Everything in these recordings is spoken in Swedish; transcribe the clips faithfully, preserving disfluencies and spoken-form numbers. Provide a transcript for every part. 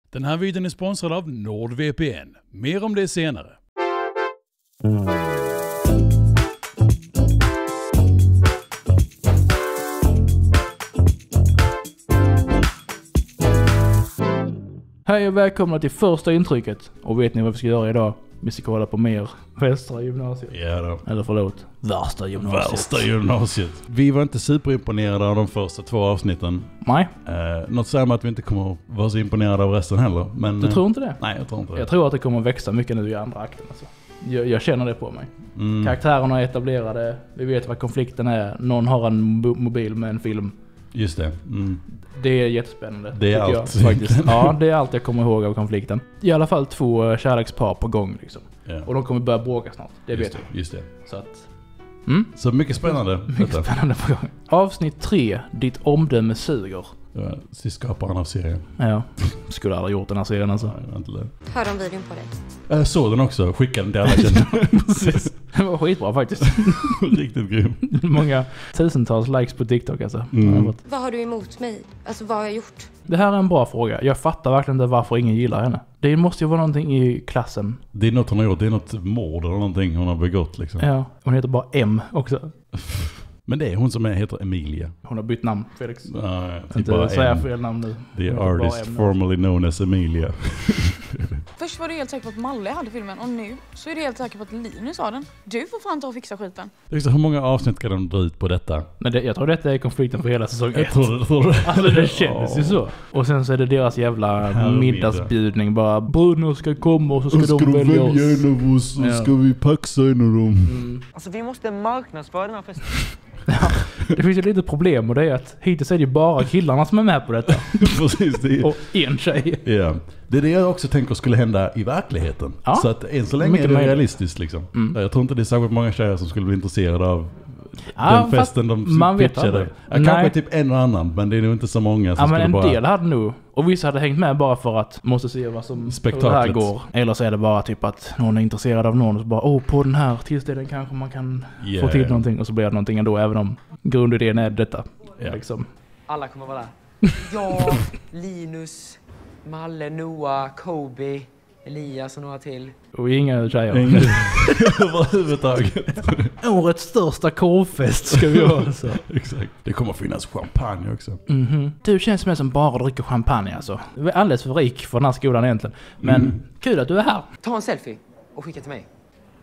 Den här videon är sponsrad av NordVPN. Mer om det senare. Hej och välkomna till första intrycket. Och vet ni vad vi ska göra idag? Vi ska kolla på mer Västra gymnasiet. Ja då. Eller förlåt, Värsta gymnasiet. Värsta gymnasiet. Vi var inte superimponerade av de första två avsnitten. Nej. Eh, något säger att vi inte kommer att vara så imponerade av resten heller. Men, du tror inte det? Nej, jag tror inte det. Jag tror att det kommer att växa mycket nu i andra akten. Alltså. Jag, jag känner det på mig. Mm. Karaktärerna är etablerade. Vi vet vad konflikten är. Någon har en mobil med en film. Just det. Mm. Det är jättespännande. Det är allt. Jag, faktiskt. Ja, det är allt jag kommer ihåg av konflikten. I alla fall två kärlekspar på gång liksom. Ja. Och de kommer börja bråka snart. Det just vet det, vi. Just det. Så att... Mm? Så mycket spännande. Mycket detta. spännande på gång. Avsnitt tre. Ditt omdöme suger. Ja, skaparen av serien. Ja, skulle aldrig gjort den här serien alltså. Nej, inte det. Hör de videon på dig? Jag såg den också. Skickade den till alla kända. Precis. Det var skitbra faktiskt. Riktigt grym. Många tusentals likes på TikTok alltså. Mm. Vad har du emot mig? Alltså vad har jag gjort? Det här är en bra fråga. Jag fattar verkligen inte varför ingen gillar henne. Det måste ju vara någonting i klassen. Det är något hon har gjort. Det är något mord eller någonting hon har begått liksom. Ja, hon heter bara M också. Men det är hon som är, heter Emilia. Hon har bytt namn, Felix. Ja, inte säga fel namn nu. The artist formerly known as Emilia. Först var du helt säker på att Malle hade filmen och nu så är du helt säker på att Linus har den. Du får fan ta och fixa skiten. Så hur många avsnitt ska de dra ut på detta? Men det, jag tror detta är konflikten för hela säsongen. Jag tror det. Tror det. Alltså det kändes oh. ju så. Och sen så är det deras jävla middagsbjudning. Bara bröderna ska komma och så ska, ska de välja, välja oss. en av oss och ja. Ska vi paxa en av dem. Mm. Alltså vi måste marknadsföra den här festen. Ja, det finns ju lite problem och det är att hittills är det ju bara killarna som är med på detta. Precis, det är... Och en tjej. Ja. Det är det jag också tänker skulle hända i verkligheten. Ja. Så att än så länge mycket är det möjligt. Realistiskt liksom. Mm. Jag tror inte det är särskilt många tjejer som skulle bli intresserade av ja, den festen de man pitchade. Vet ja, kanske typ en och annan, men det är nog inte så många som ja, skulle men en bara... del hade nog. Och vissa hade hängt med bara för att måste se vad som det här går. Eller så är det bara typ att någon är intresserad av någon och så bara, åh, på den här tillställningen kanske man kan yeah. få till någonting. Och så blir det någonting ändå, även om grundidén är detta. Yeah. Liksom. Alla kommer vara där. Jag, Linus, Malle, Noah, Kobe, Elias och några till. Och inga tjejer. Inga överhuvudtaget. Årets största korvfest ska vi ha. Så. Exakt. Det kommer att finnas champagne också. Mm-hmm. Du känns som en som bara dricker champagne alltså. Du är alldeles för rik för den här skolan egentligen. Men mm. kul att du är här. Ta en selfie och skicka till mig.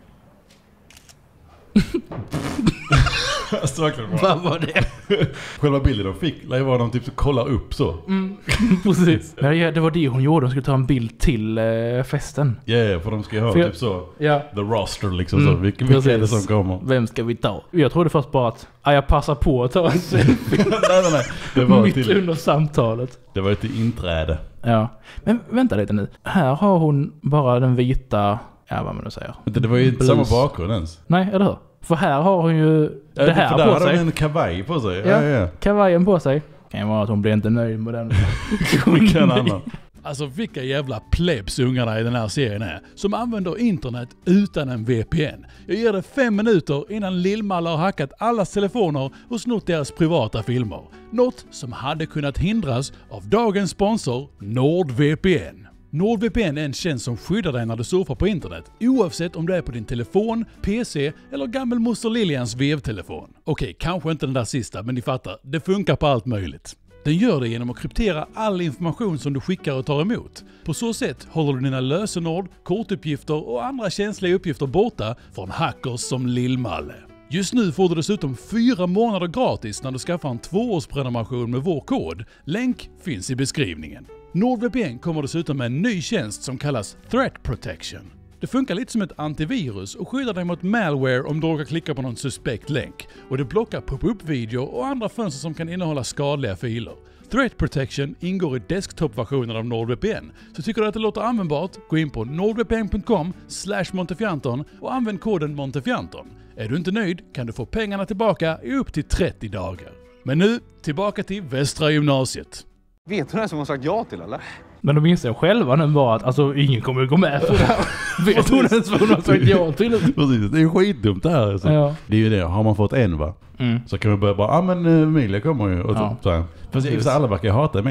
Alltså, verkligen bra. Vad var det? Själva bilden de fick lär var de typ så kollar upp så. Mm. Precis. Ja, det var det hon gjorde. Hon skulle ta en bild till eh, festen. Ja, yeah, för de ska ju ha jag, typ så. Ja. The roster liksom mm, så. Vilka, vilka är det som kommer? Vem ska vi ta? Jag trodde först bara att ah, jag passar på att ta en selfie. nej, nej, nej. Det var mitt till, under samtalet. Det var ett inträde. Ja. Men vänta lite nu. Här har hon bara den vita... Ja, vad man nu säger. Det, det var ju inte samma bakgrund ens. Nej, eller hur? För här har hon ju ja, det här för på där sig. har hon en kavaj på sig. Ja, ja, ja. Kavajen på sig. Kan ju vara att hon blir inte nöjd med den. Vilken annan. Alltså vilka jävla plebsungarna i den här serien är som använder internet utan en V P N. Jag ger det fem minuter innan Lill-Malle har hackat allas telefoner och snott deras privata filmer. Något som hade kunnat hindras av dagens sponsor NordVPN. NordVPN är en tjänst som skyddar dig när du surfar på internet, oavsett om du är på din telefon, P C eller gammelmoster Lilians vevtelefon. Okej, kanske inte den där sista, men ni fattar, det funkar på allt möjligt. Den gör det genom att kryptera all information som du skickar och tar emot. På så sätt håller du dina lösenord, kortuppgifter och andra känsliga uppgifter borta från hackers som Lill-Malle. Just nu får du dessutom fyra månader gratis när du skaffar en tvåårsprenumeration med vår kod. Länk finns i beskrivningen. NordVPN kommer dessutom med en ny tjänst som kallas Threat Protection. Det funkar lite som ett antivirus och skyddar dig mot malware om du råkar klicka på någon suspekt länk. Och det blockar pop-up-video och andra fönster som kan innehålla skadliga filer. Threat Protection ingår i desktop-versionen av NordVPN. Så tycker du att det låter användbart, gå in på nordvpn punkt com slash montefianton och använd koden montefianton. Är du inte nöjd kan du få pengarna tillbaka i upp till trettio dagar. Men nu, tillbaka till Västra gymnasiet. Vet du det som har sagt ja till eller? Men de inser själva nu bara att alltså, ingen kommer att gå med på det här. Vet hon ens vad hon har sagt ja till? Precis, det är skitdumt det här. Alltså. Ja. Det är ju det, har man fått en va? Mm. Så kan man börja bara, ja ah, men Emilia kommer ju. Och ja. så, så här. Fast alla verkar hata Emilia.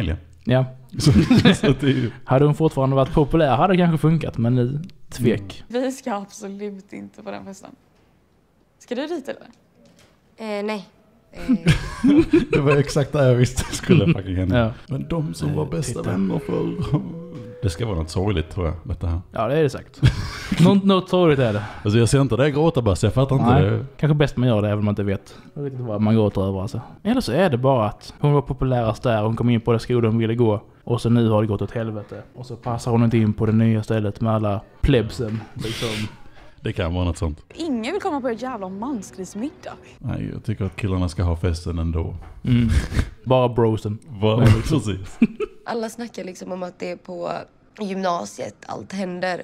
Ja. Så, så att det är ju... Hade hon fortfarande varit populär hade det kanske funkat, men nu tvek. Mm. Vi ska absolut inte på den festen. Ska du dit eller? Eh, nej. Eh. Det var exakt det jag visste skulle fucking hända. Ja. Men de som var bästa Titta. vänner för... Det ska vara något sorgligt tror jag, detta här. Ja, det är det sagt. något, något sorgligt är det. Alltså jag ser inte det gråta bara, så jag fattar inte Nej, det. Kanske bäst man gör det även om man inte vet vad man gråter över alltså. Eller så är det bara att hon var populärast där, hon kom in på det skolan hon ville gå. Och så nu har det gått åt helvete. Och så passar hon inte in på det nya stället med alla plebsen liksom. Det kan vara något sånt. Ingen vill komma på ett jävla mansgrismiddag. Nej, jag tycker att killarna ska ha festen ändå. Mm. Bara brosen. Bara, precis. Alla snackar liksom om att det är på gymnasiet allt händer.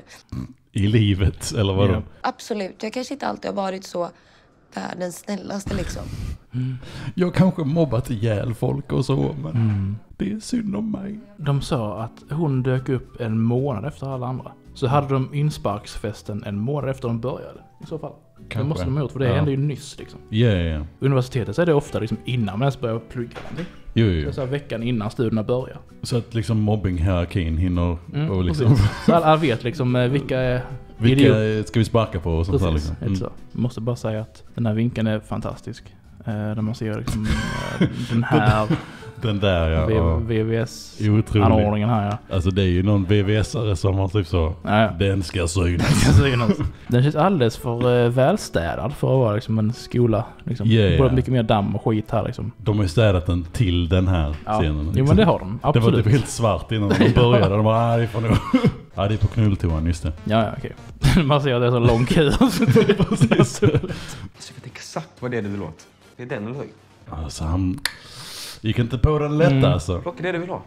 I livet, eller vad? Ja. Absolut, jag kanske inte alltid har varit så världens snällaste liksom. Mm. Jag kanske mobbat ihjäl folk och så, men mm. det är synd om mig. De sa att hon dök upp en månad efter alla andra. Så hade de insparksfesten en månad efter de började i så fall. Kanske. Det måste de ha gjort, för det ja. hände ju nyss liksom. Ja, yeah, ja, yeah. Universitetet så är det ofta liksom innan man ens börjar plugga någonting. Jo, jo. Så veckan innan studierna börjar. Så att liksom mobbing-hierarkin hinner mm, och liksom... Så alla vet liksom vilka är... Vilka idiot. Ska vi sparka på och sånt där liksom. Mm. Så. Jag måste bara säga att den här vinkeln är fantastisk. Eh, där man ser liksom eh, den här... Den där, ja. V V S-anordningen här, ja. Alltså det är ju någon V V S-are som har typ så... Ja, ja. Den ska synas. Den känns alldeles för uh, välstädad för att vara liksom en skola. Liksom. Yeah, Både yeah. mycket mer damm och skit här liksom. De har ju städat den till den här ja. scenen. Liksom. Jo, men det har de. Absolut. Det var typ helt svart innan de började. De bara, ah, det får nog... Ja, det är på knulltoan, just det. Ja, ja, okej. Okay. Man ser att det är så lång kö. Alltså, jag vet exakt vad det är du vill åt. Det är den eller hur? Alltså, han... Gick inte på den lätta mm. alltså. Plocka det du vill ha.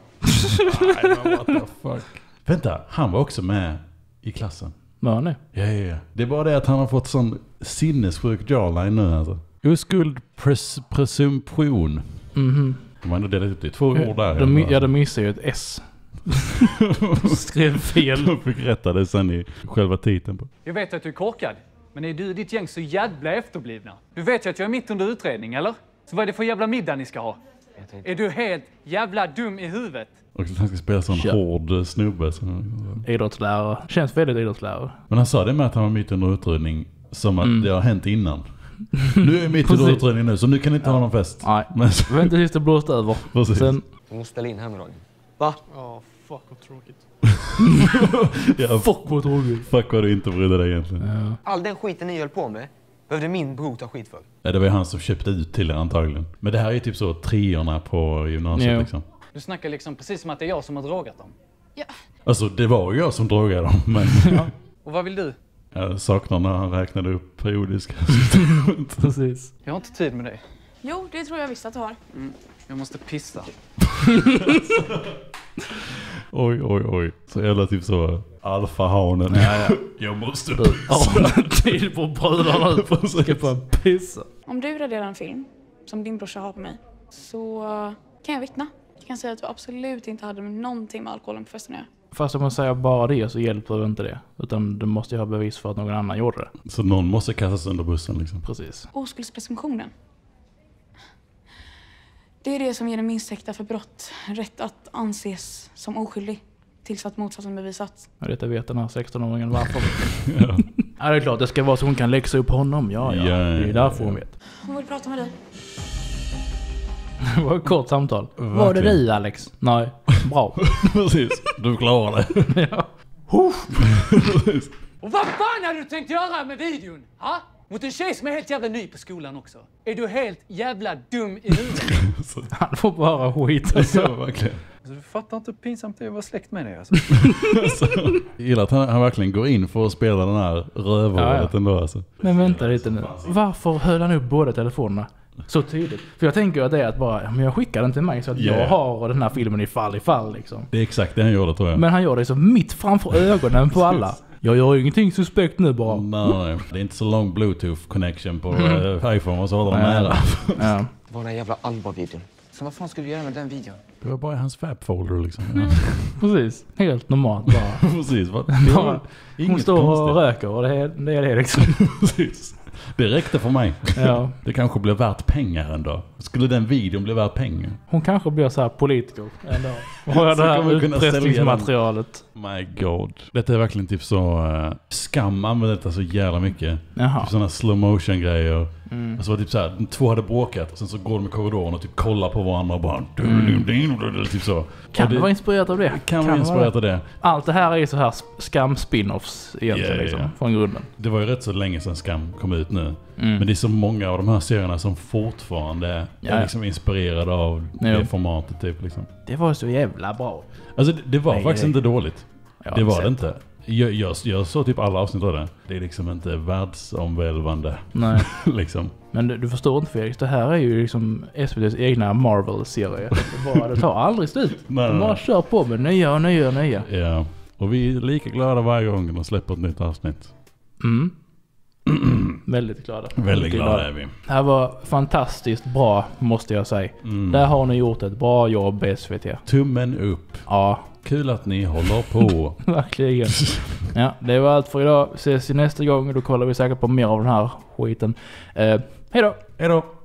Nej, men what the fuck. Vänta, han var också med i klassen. Ja, nej. Ja, ja, ja. Det är bara det att han har fått sån sinnessjuk jawline nu alltså. Oskuld pres presumption. Mhm. De har ändå delat ut det i två ord där. De, ja, de missar ju ett S. Skrev fel. De fick rätta det sen i själva titeln på. Jag vet att du är korkad. Men är du och ditt gäng så jävla efterblivna? Du vet ju att jag är mitt under utredning, eller? Så vad är det för jävla middag ni ska ha? Är du helt jävla dum i huvudet? Och han ska spela sån ja. hård snubbe. Så... Idrottslärare. Känns väldigt idrottslärare. Men han sa det med att han var mitt under utredning som att mm. det har hänt innan. Nu är mitt under utredning nu, så nu kan ni inte ja. ha någon fest. Nej, men vänta tills det blåst över. Precis. Sen... Du måste ställa in här med dagen. Va? Ja, oh, fuck vad tråkigt. Ja, fuck vad tråkigt. Fuck vad du inte brydde dig egentligen. Ja. All den skiten ni höll på med behövde min bror ta skit för. Ja, det var ju han som köpte ut till er antagligen. Men det här är typ så treorna på gymnasiet jo. liksom. Du snackar liksom precis som att det är jag som har drogat dem. Ja. Alltså det var ju jag som drogade dem, men... Ja. Och vad vill du? Jag saknar när han räknade upp periodiska. Precis. Jag har inte tid med dig. Jo, det tror jag visst att du har. Mm. Jag måste pissa. Oj, oj, oj. Så jävla typ så alfahanen. Ja, ja. Jag måste pissa. Tid på bröderna nu. Ska få pissa. Om du raderar en film som din brorsa har på mig så kan jag vittna. Jag kan säga att du absolut inte hade någonting med alkoholen på festen att göra. Fast om man säger bara det så hjälper det inte det. Utan du måste ju ha bevis för att någon annan gjorde det. Så någon måste kastas under bussen liksom. Precis. Oskuldspresumtionen. Det är det som ger den misstänkta för brott rätt att anses som oskyldig tills att motsatsen bevisats. Ja, detta vet den här sexton-åringen varför. Ja. Ja, det är klart. Det ska vara så hon kan läxa upp honom. Ja, ja. ja det är därför hon vet. Hon vill prata med dig. Det var ett kort samtal. Verkligen. Var det du, Alex? Nej. Bra. Precis. Du klarar det. Ja. Och vad fan har du tänkt göra med videon? Ha? Mot en tjej som är helt jävla ny på skolan också. Är du helt jävla dum i huvudet? Han får bara skit. Alltså, verkligen. Alltså, du fattar inte hur pinsamt det är att vara släkt med dig. Alltså. Alltså, jag gillar att han, han verkligen går in för att spela den här rövåret ja, ja. ändå. Alltså. Men vänta lite nu. Varför höll han upp båda telefonerna så tydligt? För jag tänker att det är att bara, men jag skickar den till mig så att yeah. jag har den här filmen i fall i fall. Liksom. Det är exakt det han gjorde, tror jag. Men han gör det så mitt framför ögonen på alla. Jag gör ingenting suspekt nu bara. Nej, det är inte så lång Bluetooth connection på mm. uh, iPhone och så håller de nära. Ja. Det var den jävla Alba-videon. Så vad fan skulle du göra med den videon? Det var bara hans fab-folder liksom. Ja. Mm. Precis, helt normalt bara. Precis, va? Bara, hon står konstigt. Och röker och det är det, är det liksom. Precis. Det räckte för mig. Ja. Det kanske blir värt pengar ändå. Skulle den videon bli värt pengar? Hon kanske blir så här politiker en dag. Vad är det här utpressningsmaterialet? My god. Detta är verkligen typ så... Uh, skam använder detta så jävla mycket. Jaha. Sådana slow motion grejer. Mm. Alltså typ så här, de två hade bråkat och sen så går de i korridoren och typ kollar på varandra och bara... Mm. Typ så. Kan det det vara inspirerat av det? Kan, kan vara inspirerat av det. Allt det här är ju så här skam-spin-offs egentligen yeah, liksom, yeah. från grunden. Det var ju rätt så länge sedan Skam kom ut nu. Mm. Men det är så många av de här serierna som fortfarande ja. är liksom inspirerade av jo. det formatet typ liksom. Det var så jävla bra. Alltså det, det var nej, faktiskt nej. inte dåligt. Ja, det var det inte. Jag, jag, jag såg typ alla avsnitt av det. Det är liksom inte världsomvälvande. Nej. liksom. Men du, du förstår inte Felix, det här är ju liksom S V T:s egna Marvel-serie. Det, bara, det tar aldrig slut. Nej, de bara nej. kör på med nya och nya och nya. Ja, och vi är lika glada varje gång de släpper ett nytt avsnitt. Mm. Väldigt glada. Väldigt glada är vi. Det här var fantastiskt bra, måste jag säga. Mm. Där har ni gjort ett bra jobb, S V T. Tummen upp. Ja. Kul att ni håller på. Verkligen. Ja, det var allt för idag. Ses i nästa gång och då kollar vi säkert på mer av den här skiten. Eh, hej då! Hej då!